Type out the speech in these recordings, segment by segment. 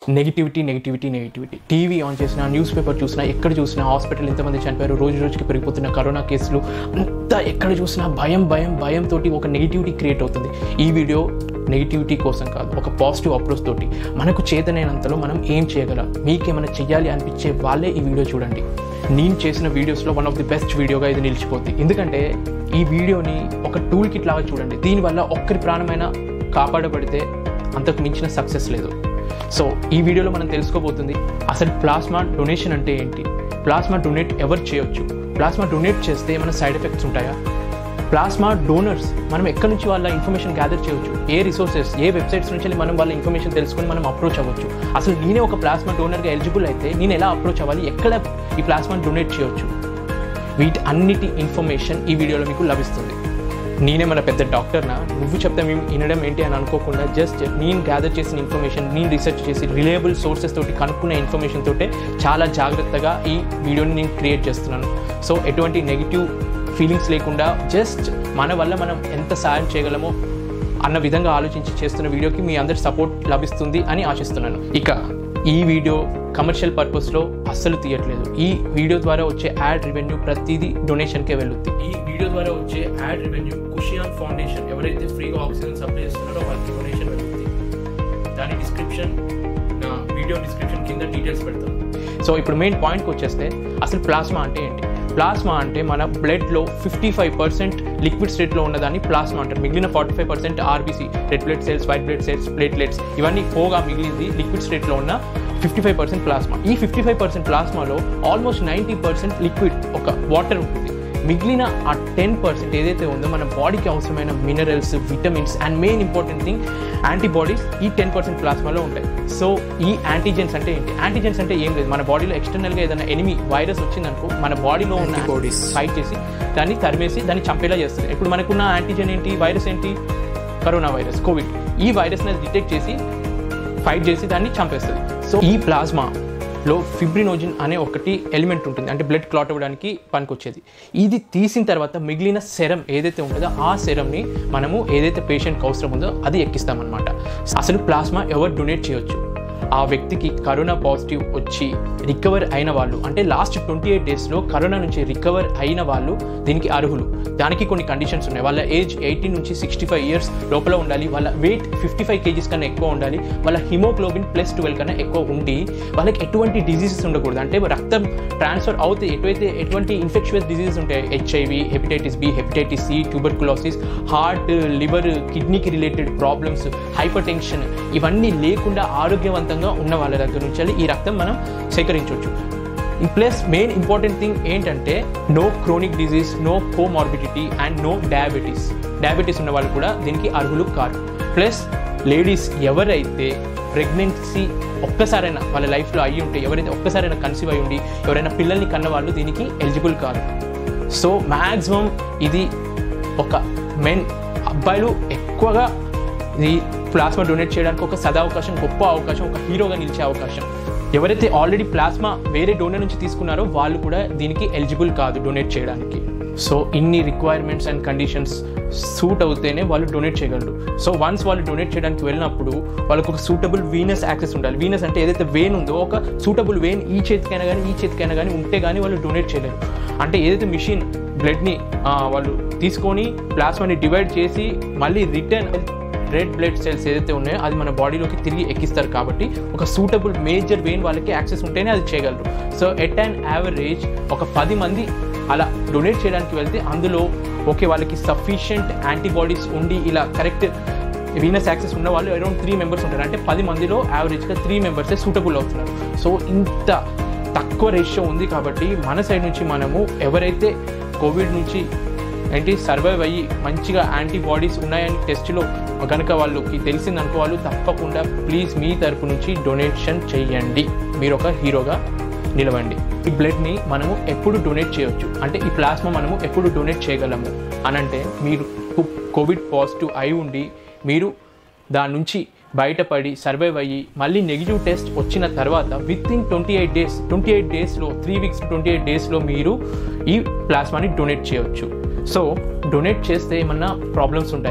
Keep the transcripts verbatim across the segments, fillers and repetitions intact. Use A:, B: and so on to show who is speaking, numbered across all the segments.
A: Negativity negativity negativity TV on చేసినా, newspaper చూసినా, ఎక్కడ చూసినా హాస్పిటల్ ఎంతమంది చనిపోయారు, రోజు రోజుకి పెరిగిపోతున్న కరోనా కేసులు, అంతా ఎక్కడ చూసినా భయం భయం భయంతో ఒక నెగిటివిటీ క్రియేట్ అవుతుంది. ఈ వీడియో నెగిటివిటీ కోసం కాదు, ఒక పాజిటివ్ అప్రోచ్ తోటి మనకు చేతనైనంతలో మనం ఏం చేయగలం, మీకేమైనా చెయ్యాలి అనిపించే వాళ్ళే ఈ వీడియో చూడండి. నేను చేసిన వీడియోస్లో వన్ ఆఫ్ ది బెస్ట్ వీడియోగా ఇది నిలిచిపోతుంది. ఎందుకంటే ఈ వీడియోని ఒక టూల్ కిట్ లాగా చూడండి. దీనివల్ల ఒక్కరి ప్రాణమైనా కాపాడబడితే అంతకు మించిన సక్సెస్ లేదు. సో ఈ వీడియోలో మనం తెలుసుకోబోతుంది అసలు ప్లాస్మా డొనేషన్ అంటే ఏంటి, ప్లాస్మా డొనేట్ ఎవరు చేయొచ్చు, ప్లాస్మా డొనేట్ చేస్తే ఏమైనా సైడ్ ఎఫెక్ట్స్ ఉంటాయా, ప్లాస్మా డోనర్స్ మనం ఎక్కడి నుంచి వాళ్ళ ఇన్ఫర్మేషన్ గ్యాదర్ చేయవచ్చు, ఏ రిసోర్సెస్ ఏ వెబ్సైట్స్ నుంచి మనం వాళ్ళ ఇన్ఫర్మేషన్ తెలుసుకొని మనం అప్రోచ్ అవ్వచ్చు, అసలు నేనే ఒక ప్లాస్మా డోనర్గా ఎలిజిబుల్ అయితే నేను ఎలా అప్రోచ్ అవ్వాలి, ఎక్కడ ఈ ప్లాస్మా డొనేట్ చేయొచ్చు, వీటి అన్నిటి ఇన్ఫర్మేషన్ ఈ వీడియోలో మీకు లభిస్తుంది. నేనేమన్నా పెద్ద డాక్టర్నా, నువ్వు చెప్తే మేము వినడం ఏంటి అని అనుకోకుండా జస్ట్ నేను గ్యాదర్ చేసిన ఇన్ఫర్మేషన్, నేను రీసెర్చ్ చేసి రిలయబుల్ సోర్సెస్ తోటి కనుక్కున్న ఇన్ఫర్మేషన్ తోటే చాలా జాగ్రత్తగా ఈ వీడియోని నేను క్రియేట్ చేస్తున్నాను. సో ఎటువంటి నెగిటివ్ ఫీలింగ్స్ లేకుండా జస్ట్ మన వల్ల మనం ఎంత సాయం చేయగలమో అన్న విధంగా ఆలోచించి చేస్తున్న వీడియోకి మీ అందరి సపోర్ట్ లభిస్తుంది అని ఆశిస్తున్నాను. ఇక ఈ వీడియో కమర్షియల్ పర్పస్లో అస్సలు తీయట్లేదు. ఈ వీడియో ద్వారా వచ్చే యాడ్ రెవెన్యూ ప్రతిదీ డొనేషన్కే వెళ్తుంది. ఈ వీడియో ద్వారా వచ్చే యాడ్ రెవెన్యూ కుషియాన్ ఫౌండేషన్ ఎవరైతే ఫ్రీగా ఆక్సిజన్ సప్లై చేస్తున్నారో వాళ్ళకి డొనేషన్ వెళ్తుంది. దాని డిస్క్రిప్షన్ నా వీడియో డిస్క్రిప్షన్ కింద డీటెయిల్స్ పెడతాను. సో ఇప్పుడు మెయిన్ పాయింట్కి వచ్చేస్తే అసలు ప్లాస్మా అంటే ఏంటి. ప్లాస్మా అంటే మన బ్లడ్లో ఫిఫ్టీ ఫైవ్ పర్సెంట్ లిక్విడ్ స్టేట్లో ఉన్నదాన్ని ప్లాస్మా అంటారు. మిగిలిన forty five percent RBC, red blood cells, white blood cells, platelets, ఇవన్నీ పోగా మిగిలింది లిక్విడ్ స్టేట్లో ఉన్న ఫిఫ్టీ ఫైవ్ పర్సెంట్ ప్లాస్మా. ఈ ఫిఫ్టీ ఫైవ్ పర్సెంట్ ప్లాస్మాలో ఆల్మోస్ట్ నైంటీ పర్సెంట్ లిక్విడ్ ఒక వాటర్ ఉంటుంది. మిగిలిన ఆ టెన్ పర్సెంట్ ఏదైతే ఉందో మన బాడీకి అవసరమైన minerals, vitamins and main important thing antibodies ఈ టెన్ పర్సెంట్ ప్లాస్మాలో ఉంటాయి. సో ఈ యాంటీజెన్స్ అంటే ఏంటి, యాంటీజెన్స్ అంటే ఏం లేదు, మన బాడీలో ఎక్స్టర్నల్గా ఏదైనా ఎనిమి వైరస్ వచ్చిందనుకో మన బాడీలో ఉన్న బాడీస్ ఫైట్ చేసి దాన్ని తరిమేసి దాన్ని చంపేలా చేస్తుంది. ఇప్పుడు మనకున్న యాంటీజెన్ ఏంటి, వైరస్ ఏంటి, కరోనా వైరస్, కోవిడ్. ఈ వైరస్ని డిటెక్ట్ చేసి ఫైట్ చేసి దాన్ని చంపేస్తుంది. సో ఈ ప్లాస్మాలో ఫిబ్రినోజిన్ అనే ఒకటి ఎలిమెంట్ ఉంటుంది, అంటే బ్లడ్ క్లాట్ అవ్వడానికి పనికొచ్చేది. ఇది తీసిన తర్వాత మిగిలిన సెరం ఏదైతే ఉంటుందో ఆ సెరంని మనము ఏదైతే పేషెంట్కి అవసరం ఉందో అది ఎక్కిస్తామన్నమాట. అసలు ప్లాస్మా ఎవరు డొనేట్ చేయొచ్చు, ఆ వ్యక్తికి కరోనా పాజిటివ్ వచ్చి రికవర్ అయిన వాళ్ళు, అంటే లాస్ట్ ట్వంటీ ఎయిట్ డేస్లో కరోనా నుంచి రికవర్ అయిన వాళ్ళు దీనికి అర్హులు. దానికి కొన్ని కండిషన్స్ ఉన్నాయి. వాళ్ళ ఏజ్ ఎయిటీన్ నుంచి సిక్స్టీ ఫైవ్ ఇయర్స్ లోపల ఉండాలి, వాళ్ళ వెయిట్ ఫిఫ్టీ ఫైవ్ కేజీస్ కన్నా ఎక్కువ ఉండాలి, వాళ్ళ హిమోగ్లోబిన్ ప్లస్ ట్వెల్వ్ కన్నా ఎక్కువ ఉండి వాళ్ళకి ఎటువంటి డిజీజెస్ ఉండకూడదు. అంటే రక్తం ట్రాన్స్ఫర్ అవుతే ఎటువైతే ఎటువంటి ఇన్ఫెక్షియస్ డిజీజెస్ ఉంటాయి, HIV, hepatitis B, hepatitis C, tuberculosis, heart, liver, కిడ్నీకి రిలేటెడ్ ప్రాబ్లమ్స్, హైపర్ టెన్షన్, ఇవన్నీ లేకుండా ఆరోగ్యవంతంగా ఉన్న వాళ్ళ దగ్గర నుంచి ఈ రక్తం మనం సేకరించవచ్చు. ఈ ప్లస్ మెయిన్ ఇంపార్టెంట్ థింగ్ ఏంటంటే no chronic disease, no comorbidity and no diabetes. Diabetes ఉన్న వాళ్ళు కూడా దీనికి అర్హులు కాదు. ప్లస్ లేడీస్ ఎవరైతే ప్రెగ్నెన్సీ ఒక్కసారైనా వాళ్ళ లైఫ్లో అయ్యి ఉంటే, ఎవరైతే ఒక్కసారైనా కన్సీవ్ అయ్యి ఉండి ఎవరైనా పిల్లల్ని కన్న వాళ్ళు దీనికి ఎలిజిబుల్ కాదు. సో మ్యాక్సిమం ఇది ఒక మెన్ అబ్బాయిలు ఎక్కువగా ఈ ప్లాస్మా డొనేట్ చేయడానికి ఒక సదావకాశం, గొప్ప అవకాశం, ఒక హీరోగా నిలిచే అవకాశం. ఎవరైతే ఆల్రెడీ ప్లాస్మా వేరే డోనర్ నుంచి తీసుకున్నారో వాళ్ళు కూడా దీనికి ఎలిజిబుల్ కాదు డొనేట్ చేయడానికి. సో ఇన్ని రిక్వైర్మెంట్స్ అండ్ కండిషన్స్ సూట్ అవుతేనే వాళ్ళు డొనేట్ చేయగలరు. సో వన్స్ వాళ్ళు డొనేట్ చేయడానికి వెళ్ళినప్పుడు వాళ్ళకు ఒక సూటబుల్ వీనస్ యాక్సెస్ ఉండాలి. వీనస్ అంటే ఏదైతే వెయిన్ ఉందో ఒక సూటబుల్ వెయిన్ ఈ చేతికైనా కానీ ఈ చేతికైనా కానీ ఉంటే కానీ వాళ్ళు డొనేట్ చేయలేరు. అంటే ఏదైతే మిషన్ బ్లడ్ని వాళ్ళు తీసుకొని ప్లాస్మాని డివైడ్ చేసి మళ్ళీ రిటర్న్ రెడ్ బ్లడ్ సెల్స్ ఏదైతే ఉన్నాయో అది మన బాడీలోకి తిరిగి ఎక్కిస్తారు. కాబట్టి ఒక సూటబుల్ మేజర్ వెయిన్ వాళ్ళకి యాక్సెస్ ఉంటేనే అది చేయగలరు. సో ఎట్ అండ్ యావరేజ్ ఒక పది మంది అలా డొనేట్ చేయడానికి వెళ్తే అందులో ఓకే వాళ్ళకి సఫిషియంట్ యాంటీబాడీస్ ఉండి ఇలా కరెక్ట్ వీనస్ యాక్సెస్ ఉన్న వాళ్ళు అరౌండ్ త్రీ మెంబర్స్ ఉంటారు. అంటే పది మందిలో యావరేజ్గా త్రీ మెంబర్సే సూటబుల్ అవుతున్నారు. సో ఇంత తక్కువ రేషియో ఉంది కాబట్టి మన సైడ్ నుంచి మనము ఎవరైతే కోవిడ్ నుంచి ఏంటి సర్వైవ్ అయ్యి మంచిగా యాంటీబాడీస్ ఉన్నాయని టెస్ట్లో కనుక వాళ్ళకి తెలిసిందనుకో వాళ్ళు తప్పకుండా ప్లీజ్ మీ తరపు నుంచి డొనేషన్ చేయండి, మీరు ఒక హీరోగా నిలవండి. ఈ బ్లడ్ని మనము ఎప్పుడు డొనేట్ చేయొచ్చు, అంటే ఈ ప్లాస్మా మనము ఎప్పుడు డొనేట్ చేయగలము అనంటే మీరు కోవిడ్ పాజిటివ్ అయి ఉండి మీరు దాని నుంచి బయటపడి సర్వైవ్ అయ్యి మళ్ళీ నెగిటివ్ టెస్ట్ వచ్చిన తర్వాత within twenty eight days twenty eight డేస్లో త్రీ వీక్స్ ట్వంటీ ఎయిట్ డేస్లో మీరు ఈ ప్లాస్మాని డొనేట్ చేయవచ్చు. సో డొనేట్ చేస్తే ఏమన్నా ప్రాబ్లమ్స్ ఉంటాయా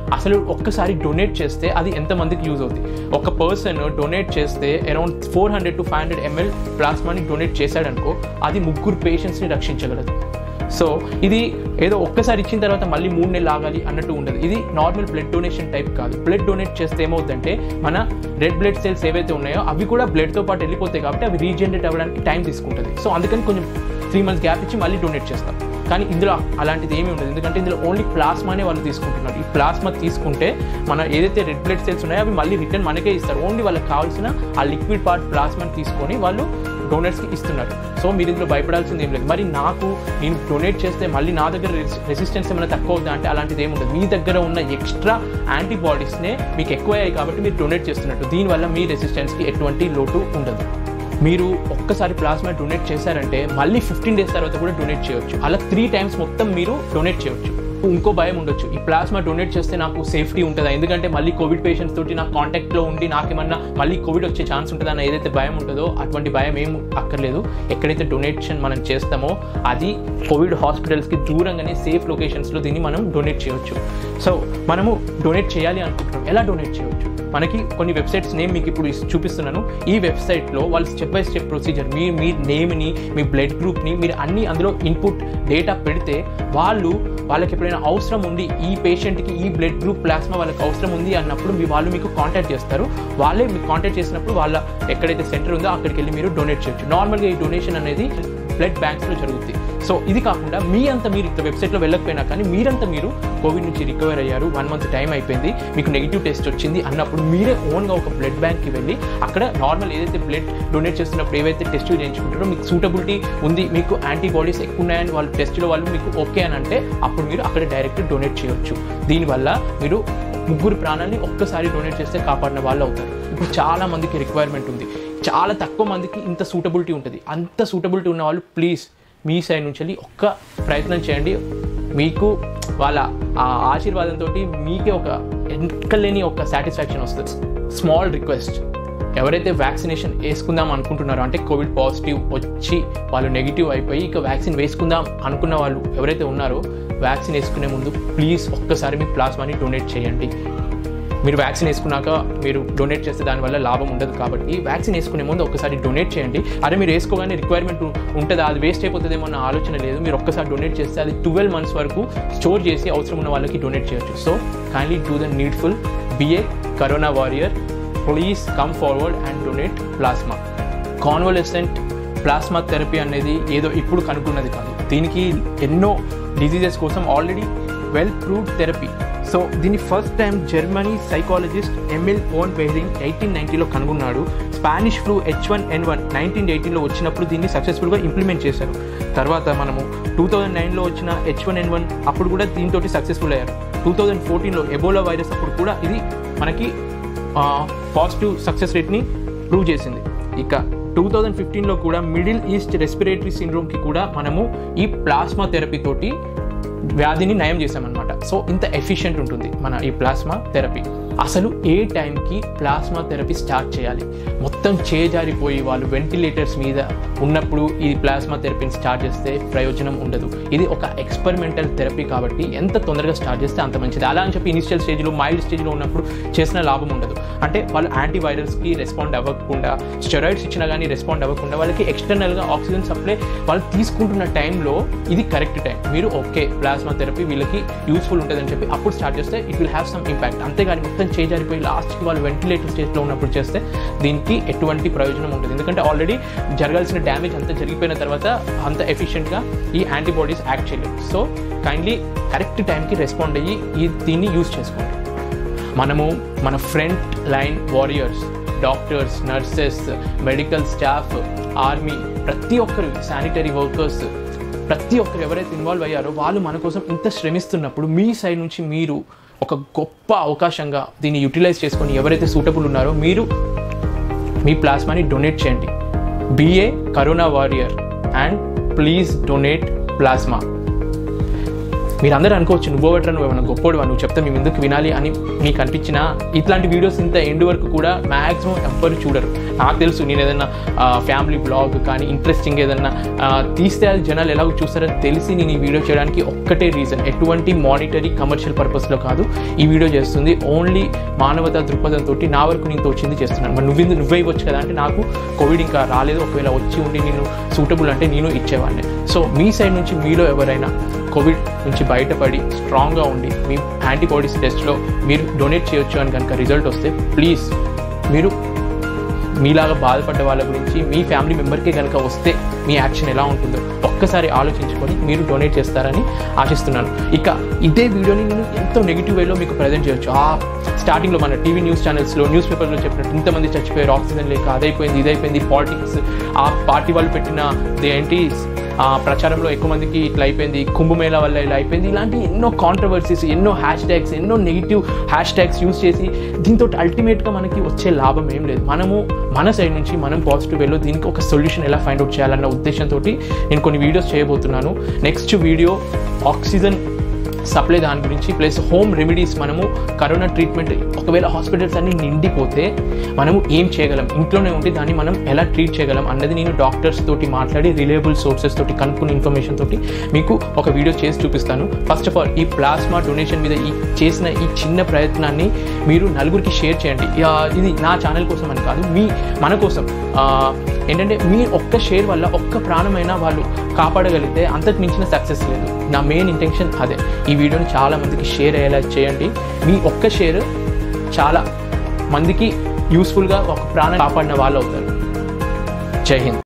A: అసలు ఒక్కసారి డొనేట్ చేస్తే అది ఎంతమందికి యూజ్ అవుతుంది? ఒక పర్సన్ డొనేట్ చేస్తే around four hundred to five hundred ML ప్లాస్మాని డొనేట్ చేశాడనుకో అది ముగ్గురు పేషెంట్స్ని రక్షించగలదు. సో ఇది ఏదో ఒక్కసారి ఇచ్చిన తర్వాత మళ్ళీ మూడు నెలలు ఆగాలి అన్నట్టు ఉండదు. ఇది నార్మల్ బ్లడ్ డొనేషన్ టైప్ కాదు. బ్లడ్ డొనేట్ చేస్తే ఏమవుతుందంటే మన రెడ్ బ్లడ్ సెల్స్ ఏవైతే ఉన్నాయో అవి కూడా బ్లడ్తో పాటు వెళ్ళిపోతాయి కాబట్టి అవి రీజనరేట్ అవ్వడానికి టైం తీసుకుంటుంది. సో అందుకని కొంచెం త్రీ మంత్స్ గ్యాప్ ఇచ్చి మళ్ళీ డొనేట్ చేస్తాం. కానీ ఇందులో అలాంటిది ఏమీ ఉండదు, ఎందుకంటే ఇందులో ఓన్లీ ప్లాస్మానే వాళ్ళు తీసుకుంటున్నారు. ఈ ప్లాస్మా తీసుకుంటే మన ఏదైతే రెడ్ బ్లడ్ సెల్స్ ఉన్నాయో అవి మళ్ళీ రిటర్న్ మనకే ఇస్తారు. ఓన్లీ వాళ్ళకి కావాల్సిన ఆ లిక్విడ్ పార్ట్ ప్లాస్మాని తీసుకొని వాళ్ళు డోనర్స్కి ఇస్తున్నారు. సో మీరు ఇందులో భయపడాల్సింది ఏం లేదు. మరి నాకు నేను డొనేట్ చేస్తే మళ్ళీ నా దగ్గర రెసిస్టెన్స్ ఏమైనా తక్కువ అవుతుందా అంటే అలాంటిది ఏమి ఉండదు. మీ దగ్గర ఉన్న ఎక్స్ట్రా యాంటీబాడీస్నే మీకు ఎక్కువ అయ్యాయి కాబట్టి మీరు డొనేట్ చేస్తున్నట్టు. దీనివల్ల మీ రెసిస్టెన్స్కి ఎటువంటి లోటు ఉండదు. మీరు ఒక్కసారి ప్లాస్మా డొనేట్ చేశారంటే మళ్ళీ ఫిఫ్టీన్ డేస్ తర్వాత కూడా డొనేట్ చేయొచ్చు. అలా త్రీ టైమ్స్ మొత్తం మీరు డొనేట్ చేయొచ్చు. ఇంకో భయం ఉండొచ్చు, ఈ ప్లాస్మా డొనేట్ చేస్తే నాకు సేఫ్టీ ఉంటుందా, ఎందుకంటే మళ్ళీ కోవిడ్ పేషెంట్స్ తోటి నాకు కాంటాక్ట్లో ఉండి నాకేమన్నా మళ్ళీ కోవిడ్ వచ్చే ఛాన్స్ ఉంటుందా అని ఏదైతే భయం ఉంటుందో అటువంటి భయం ఏం అక్కర్లేదు. ఎక్కడైతే డొనేషన్ మనం చేస్తామో అది కోవిడ్ హాస్పిటల్స్కి దూరంగానే సేఫ్ లొకేషన్స్లో దీన్ని మనం డొనేట్ చేయొచ్చు. సో మనము డొనేట్ చేయాలి అనుకుంటున్నాం, ఎలా డొనేట్ చేయొచ్చు? మనకి కొన్ని వెబ్సైట్స్ నేమ్ మీకు ఇప్పుడు చూపిస్తున్నాను. ఈ వెబ్సైట్లో వాళ్ళు స్టెప్ బై స్టెప్ ప్రొసీజర్, మీ మీ నేమ్ని, మీ బ్లడ్ గ్రూప్ని మీరు అన్ని అందులో ఇన్పుట్ డేటా పెడితే వాళ్ళు వాళ్ళకి ఎప్పుడైనా అవసరం ఉంది, ఈ పేషెంట్కి ఈ బ్లడ్ గ్రూప్ ప్లాస్మా వాళ్ళకి అవసరం ఉంది అన్నప్పుడు మీ వాళ్ళు మీకు కాంటాక్ట్ చేస్తారు. వాళ్ళే మీకు కాంటాక్ట్ చేసినప్పుడు వాళ్ళ ఎక్కడైతే సెంటర్ ఉందో అక్కడికి వెళ్ళి మీరు డొనేట్ చేయొచ్చు. నార్మల్గా ఈ డొనేషన్ అనేది బ్లడ్ బ్యాంక్స్లో జరుగుతుంది. సో ఇది కాకుండా మీ అంతా మీరు ఇట్లా వెబ్సైట్లో వెళ్ళకపోయినా కానీ మీరంతా మీరు కోవిడ్ నుంచి రికవర్ అయ్యారు, వన్ మంత్ టైం అయిపోయింది, మీకు నెగిటివ్ టెస్ట్ వచ్చింది అన్నప్పుడు మీరే ఓన్గా ఒక బ్లడ్ బ్యాంక్కి వెళ్ళి అక్కడ నార్మల్ ఏదైతే బ్లడ్ డొనేట్ చేస్తున్నప్పుడు ఏవైతే టెస్టులు చేయించుకుంటారో మీకు సూటబిలిటీ ఉంది, మీకు యాంటీబాడీస్ ఎక్కువ ఉన్నాయని వాళ్ళు టెస్ట్లో వాళ్ళు మీకు ఓకే అని అంటే అప్పుడు మీరు అక్కడ డైరెక్ట్ డొనేట్ చేయొచ్చు. దీనివల్ల మీరు ముగ్గురు ప్రాణాలని ఒక్కసారి డొనేట్ చేస్తే కాపాడిన వాళ్ళు అవుతారు. ఇప్పుడు చాలా మందికి రిక్వైర్మెంట్ ఉంది, చాలా తక్కువ మందికి ఇంత సూటబిలిటీ ఉంటుంది. అంత సూటబిలిటీ ఉన్న వాళ్ళు ప్లీజ్ మీ సైడ్ నుంచి ఒక్క ప్రయత్నం చేయండి. మీకు వాళ్ళ ఆ ఆశీర్వాదంతో మీకే ఒక ఎక్కలేని ఒక సాటిస్ఫాక్షన్ వస్తుంది. స్మాల్ రిక్వెస్ట్, ఎవరైతే వ్యాక్సినేషన్ వేసుకుందాం అనుకుంటున్నారో అంటే కోవిడ్ పాజిటివ్ వచ్చి వాళ్ళు నెగిటివ్ అయిపోయి ఇక వ్యాక్సిన్ వేసుకుందాం అనుకున్న వాళ్ళు ఎవరైతే ఉన్నారో వ్యాక్సిన్ వేసుకునే ముందు ప్లీజ్ ఒక్కసారి మీ ప్లాస్మాని డొనేట్ చేయండి. మీరు వ్యాక్సిన్ వేసుకున్నాక మీరు డొనేట్ చేస్తే దానివల్ల లాభం ఉండదు కాబట్టి వ్యాక్సిన్ వేసుకునే ముందు ఒక్కసారి డొనేట్ చేయండి. అరే మీరు వేసుకోగానే రిక్వైర్మెంట్ ఉంటుందా, అది వేస్ట్ అయిపోతుందేమో అన్న ఆలోచన లేదు. మీరు ఒక్కసారి డొనేట్ చేస్తే అది ట్వెల్వ్ మంత్స్ వరకు స్టోర్ చేసి అవసరం ఉన్న వాళ్ళకి డొనేట్ చేయొచ్చు. So kindly do the needful, be a corona warrior, please come forward and donate plasma. Convalescent plasma therapy అనేది ఏదో ఇప్పుడు కనుక్కున్నది కాదు. దీనికి ఎన్నో డిజీజెస్ కోసం already well proved therapy. So దీన్ని first time Germany psychologist Emil von Behring eighteen నైన్టీలో కనుగొన్నాడు. Spanish flu H one N one nineteen ఎయిటీన్లో వచ్చినప్పుడు దీన్ని సక్సెస్ఫుల్గా ఇంప్లిమెంట్ చేశారు. తర్వాత మనము టూ థౌజండ్ నైన్లో వచ్చిన హెచ్ వన్ ఎన్ వన్ అప్పుడు కూడా దీంతో సక్సెస్ఫుల్ అయ్యారు. టూ థౌజండ్ ఫోర్టీన్లో ఎబోలా వైరస్ అప్పుడు కూడా ఇది మనకి పాజిటివ్ సక్సెస్ రేట్ని ప్రూవ్ చేసింది. ఇక టూ థౌజండ్ ఫిఫ్టీన్లో కూడా మిడిల్ ఈస్ట్ రెస్పిరేటరీ సిండ్రోమ్కి కూడా మనము ఈ ప్లాస్మా థెరపీ తోటి వ్యాధిని నయం చేసామన్నమాట. సో ఇంత ఎఫిషియెంట్ ఉంటుంది మన ఈ ప్లాస్మా థెరపీ. అసలు ఏ టైంకి ప్లాస్మా థెరపీ స్టార్ట్ చేయాలి? మొత్తం చేజారిపోయి వాళ్ళు వెంటిలేటర్స్ మీద ఉన్నప్పుడు ఈ ప్లాస్మా థెరపీని స్టార్ట్ చేస్తే ప్రయోజనం ఉండదు. ఇది ఒక ఎక్స్పెరిమెంటల్ థెరపీ కాబట్టి ఎంత తొందరగా స్టార్ట్ చేస్తే అంత మంచిది. అలా అని చెప్పి ఇనిషియల్ స్టేజ్లో మైల్డ్ స్టేజ్లో ఉన్నప్పుడు చేసిన లాభం ఉండదు. అంటే వాళ్ళు యాంటీవైరల్స్కి రెస్పాండ్ అవ్వకుండా, స్టెరాయిడ్స్ ఇచ్చినా కానీ రెస్పాండ్ అవ్వకుండా వాళ్ళకి ఎక్స్టర్నల్గా ఆక్సిజన్ సప్లై వాళ్ళు తీసుకుంటున్న టైంలో ఇది కరెక్ట్ టైం. మీరు ఓకే ప్లాస్మా థెరపీ వీళ్ళకి యూస్ఫుల్ ఉంటుందని చెప్పి అప్పుడు స్టార్ట్ చేస్తే it will have some impact. అంతేగాని మొత్తం చేజారిపోయి లాస్ట్కి వాళ్ళు వెంటిలేటర్ స్టేజ్లో ఉన్నప్పుడు చేస్తే దీనికి ఎటువంటి ప్రయోజనం ఉంటుంది. ఎందుకంటే ఆల్రెడీ జరగాల్సిన డ్యామేజ్ అంతా జరిగిపోయిన తర్వాత అంత ఎఫిషియెంట్గా ఈ యాంటీబాడీస్ యాక్ట్ చేయలేదు. సో కైండ్లీ కరెక్ట్ టైంకి రెస్పాండ్ అయ్యి ఈ దీన్ని యూజ్ చేసుకోండి. మనము మన front line warriors, doctors, nurses, medical staff, army, ప్రతి ఒక్కరు శానిటరీ వర్కర్స్, ప్రతి ఒక్కరు ఎవరైతే ఇన్వాల్వ్ అయ్యారో వాళ్ళు మన కోసం ఇంత శ్రమిస్తున్నప్పుడు మీ సైడ్ నుంచి మీరు ఒక గొప్ప అవకాశంగా దీన్ని యూటిలైజ్ చేసుకొని ఎవరైతే సూటబుల్ ఉన్నారో మీరు మీ ప్లాస్మాని డొనేట్ చేయండి. Be a corona warrior and please donate plasma. మీరందరూ అనుకోవచ్చు నువ్వు బెటర్, నువ్వు ఏమైనా గొప్పోడువా, నువ్వు చెప్తే మేము ఎందుకు వినాలి అని మీకు అనిపించినా ఇట్లాంటి వీడియోస్ ఇంత ఎండ్ వరకు కూడా మ్యాక్సిమం ఎవ్వరు చూడరు. నాకు తెలుసు నేను ఏదైనా ఫ్యామిలీ బ్లాగ్ కానీ ఇంట్రెస్టింగ్ ఏదన్నా తీస్తే అది జనాలు ఎలాగో చూస్తారని తెలిసి నేను ఈ వీడియో చేయడానికి ఒక్కటే రీజన్, ఎటువంటి మానిటరీ కమర్షియల్ పర్పస్లో కాదు ఈ వీడియో చేస్తుంది. ఓన్లీ మానవతా దృక్పథంతో నా వరకు నేను తోచింది చేస్తున్నాను. మరి నువ్వు నువ్వే ఇవ్వచ్చు కదా అంటే నాకు కోవిడ్ ఇంకా రాలేదు, ఒకవేళ వచ్చి ఉండి నేను సూటబుల్ అంటే నేను ఇచ్చేవాడిని. సో మీ సైడ్ నుంచి మీలో ఎవరైనా కోవిడ్ నుంచి బయటపడి స్ట్రాంగ్గా ఉండి మీ యాంటీబాడీస్ టెస్ట్లో మీరు డొనేట్ చేయొచ్చు అని కనుక రిజల్ట్ వస్తే ప్లీజ్ మీరు మీలాగా బాధపడ్డ వాళ్ళ గురించి మీ ఫ్యామిలీ మెంబర్కే కనుక వస్తే మీ యాక్షన్ ఎలా ఉంటుందో ఒక్కసారి ఆలోచించుకొని మీరు డొనేట్ చేస్తారని ఆశిస్తున్నాను. ఇక ఇదే వీడియోని నేను ఎంతో నెగిటివ్ వేలో మీకు ప్రజెంట్ చేయొచ్చు. ఆ స్టార్టింగ్లో మన టీవీ న్యూస్ ఛానల్స్లో న్యూస్ పేపర్లో చెప్పినట్టు ఇంతమంది చచ్చిపోయారు, ఆక్సిజన్ లేక అదైపోయింది ఇదైపోయింది, పాలిటిక్స్ ఆ పార్టీ వాళ్ళు పెట్టిన ఏంటి ప్రచారంలో ఎక్కువ మందికి ఇట్లా అయిపోయింది, కుంభమేళా వల్ల ఇలా అయిపోయింది, ఇలాంటి ఎన్నో కాంట్రవర్సీస్, ఎన్నో హ్యాష్ ట్యాగ్స్, ఎన్నో నెగిటివ్ హ్యాష్ ట్యాగ్స్ యూజ్ చేసి దీంతో అల్టిమేట్గా మనకి వచ్చే లాభం ఏం లేదు. మనము మన సైడ్ నుంచి మనం పాజిటివ్ వేలో దీనికి ఒక సొల్యూషన్ ఎలా ఫైండ్ అవుట్ చేయాలన్న ఉద్దేశంతో నేను కొన్ని వీడియోస్ చేయబోతున్నాను. నెక్స్ట్ వీడియో ఆక్సిజన్ సప్లై దాని గురించి, ప్లస్ హోమ్ రెమెడీస్, మనము కరోనా ట్రీట్మెంట్ ఒకవేళ హాస్పిటల్స్ అన్ని నిండిపోతే మనము ఏం చేయగలం, ఇంట్లోనే ఉండి దాన్ని మనం ఎలా ట్రీట్ చేయగలం అన్నది నేను డాక్టర్స్ తోటి మాట్లాడి రిలయబుల్ సోర్సెస్ తోటి కనుక్కున్న ఇన్ఫర్మేషన్ తోటి మీకు ఒక వీడియో చేసి చూపిస్తాను. ఫస్ట్ ఆఫ్ ఆల్ ఈ ప్లాస్మా డొనేషన్ మీద ఈ చేసిన ఈ చిన్న ప్రయత్నాన్ని మీరు నలుగురికి షేర్ చేయండి. ఇది నా ఛానల్ కోసం అని కాదు, మీ మన కోసం. ఏంటంటే మీ ఒక్క షేర్ వల్ల ఒక్క ప్రాణమైనా వాళ్ళు కాపాడగలిగితే అంతకు మించిన సక్సెస్ లేదు. నా మెయిన్ ఇంటెన్షన్ అదే. ఈ వీడియోని చాలా మందికి షేర్ అయ్యేలా చేయండి. మీ ఒక్క షేర్ చాలా మందికి యూస్ఫుల్గా ఒక ప్రాణం కాపాడిన వాళ్ళు అవుతారు. జై హింద్.